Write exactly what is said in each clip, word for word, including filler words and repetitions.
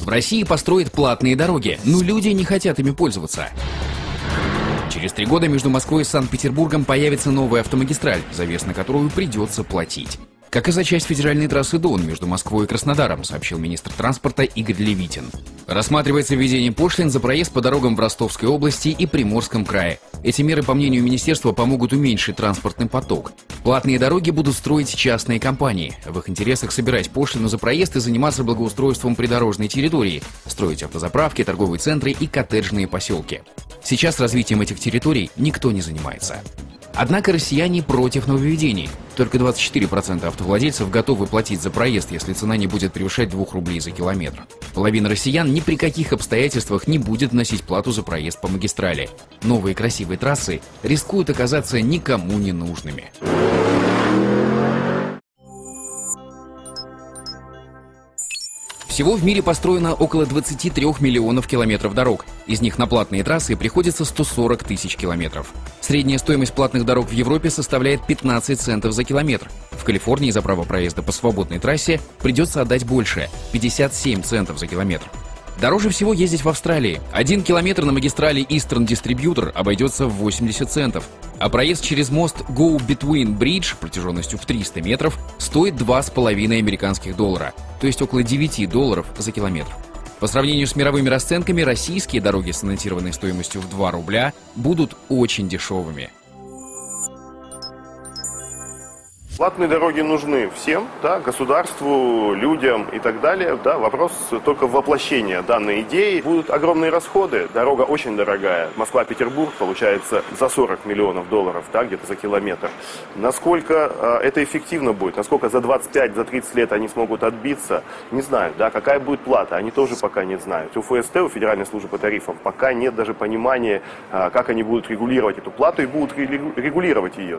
В России построят платные дороги, но люди не хотят ими пользоваться. Через три года между Москвой и Санкт-Петербургом появится новая автомагистраль, за вес на которую придется платить. Как и за часть федеральной трассы Дон между Москвой и Краснодаром, сообщил министр транспорта Игорь Левитин. Рассматривается введение пошлин за проезд по дорогам в Ростовской области и Приморском крае. Эти меры, по мнению министерства, помогут уменьшить транспортный поток. Платные дороги будут строить частные компании. В их интересах собирать пошлину за проезд и заниматься благоустройством придорожной территории, строить автозаправки, торговые центры и коттеджные поселки. Сейчас развитием этих территорий никто не занимается. Однако россияне против нововведений. Только двадцать четыре процента автовладельцев готовы платить за проезд, если цена не будет превышать двух рублей за километр. Половина россиян ни при каких обстоятельствах не будет вносить плату за проезд по магистрали. Новые красивые трассы рискуют оказаться никому не нужными. Всего в мире построено около двадцати трёх миллионов километров дорог. Из них на платные трассы приходится сто сорок тысяч километров. Средняя стоимость платных дорог в Европе составляет пятнадцать центов за километр. В Калифорнии за право проезда по свободной трассе придется отдать больше – пятьдесят семь центов за километр. Дороже всего ездить в Австралии. Один километр на магистрали Eastern Distributor обойдется в восемьдесят центов. А проезд через мост Go Between Bridge протяженностью в триста метров стоит два с половиной американских доллара, то есть около девяти долларов за километр. По сравнению с мировыми расценками, российские дороги с анонсированной стоимостью в два рубля будут очень дешевыми. Платные дороги нужны всем, да, государству, людям и так далее. Да, вопрос только воплощения данной идеи. Будут огромные расходы, дорога очень дорогая. Москва-Петербург получается за сорок миллионов долларов, да, где-то за километр. Насколько э, это эффективно будет, насколько за двадцать пять, за тридцать лет они смогут отбиться, не знаю. Да, какая будет плата, они тоже пока не знают. У ФСТ, у Федеральной службы по тарифам, пока нет даже понимания, э, как они будут регулировать эту плату и будут регулировать ее.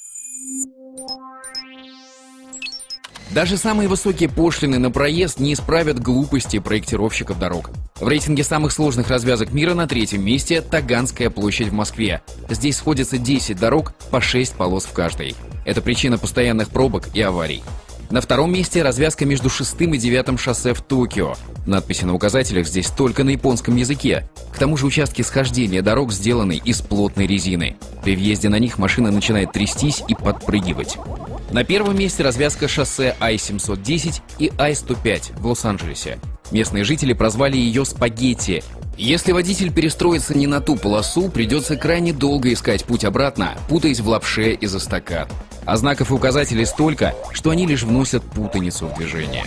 Даже самые высокие пошлины на проезд не исправят глупости проектировщиков дорог. В рейтинге самых сложных развязок мира на третьем месте Таганская площадь в Москве. Здесь сходятся десять дорог по шесть полос в каждой. Это причина постоянных пробок и аварий. На втором месте развязка между шестым и девятым шоссе в Токио. Надписи на указателях здесь только на японском языке. К тому же участки схождения дорог сделаны из плотной резины. При въезде на них машина начинает трястись и подпрыгивать. На первом месте развязка шоссе Ай семьсот десять и Ай сто пять в Лос-Анджелесе. Местные жители прозвали ее «спагетти». Если водитель перестроится не на ту полосу, придется крайне долго искать путь обратно, путаясь в лапше из эстакад. А знаков и указателей столько, что они лишь вносят путаницу в движение.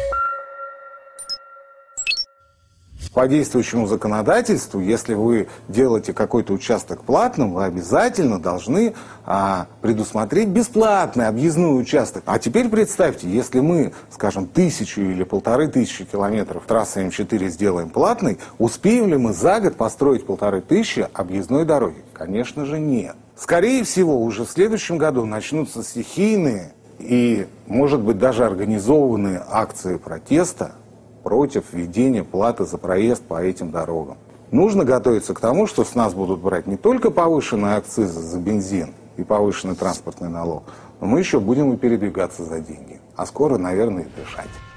По действующему законодательству, если вы делаете какой-то участок платным, вы обязательно должны а, предусмотреть бесплатный объездной участок. А теперь представьте, если мы, скажем, тысячу или полторы тысячи километров трассы М четыре сделаем платной, успеем ли мы за год построить полторы тысячи объездной дороги? Конечно же нет. Скорее всего, уже в следующем году начнутся стихийные и, может быть, даже организованные акции протеста против введения платы за проезд по этим дорогам. Нужно готовиться к тому, что с нас будут брать не только повышенные акцизы за бензин и повышенный транспортный налог, но мы еще будем и передвигаться за деньги. А скоро, наверное, и дышать.